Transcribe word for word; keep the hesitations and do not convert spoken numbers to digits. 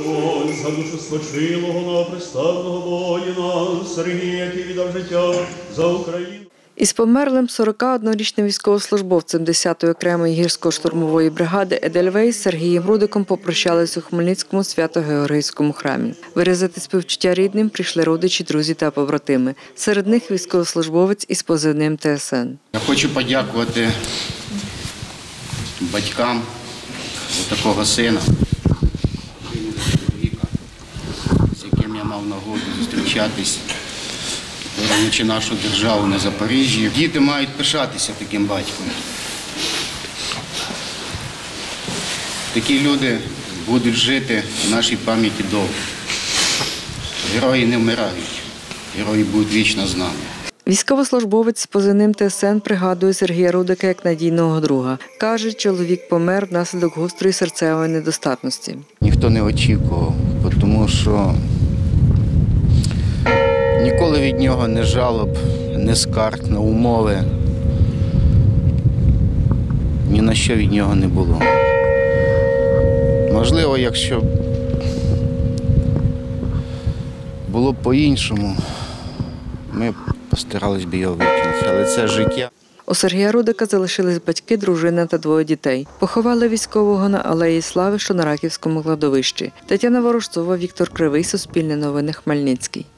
Господь, за душу спочилого новоприставного воїна Сергія, який віддав життя за Україну. Із померлим сорокаоднорічним військовослужбовцем десятої окремої гірсько-штурмової бригади «Едельвейс» Сергієм Рудиком попрощались у Хмельницькому Свято-Георгіївському храмі. Виразити співчуття рідним прийшли родичі, друзі та побратими. Серед них військовослужбовець із позивним Т С Н. Я хочу подякувати батькам за такого сина, з яким я мав нагоду зустрічатись, боронячи нашу державу на Запоріжжі. Діти мають пишатися таким батьком. Такі люди будуть жити в нашій пам'яті довго. Герої не вмирають, герої будуть вічно з нами. Військовослужбовець з позивним Т С Н пригадує Сергія Рудика як надійного друга. Каже, чоловік помер внаслідок гострої серцевої недостатності. Ніхто не очікував, тому що ніколи від нього не жалоб, не скарг на умови. Ні на що від нього не було. Можливо, якщо було б по-іншому, ми постарались б його витягнути, але це життя. У Сергія Рудика залишились батьки, дружина та двоє дітей. Поховали військового на Алеї Слави, що на Раківському кладовищі. Тетяна Ворожцова, Віктор Кривий, Суспільне новини, Хмельницький.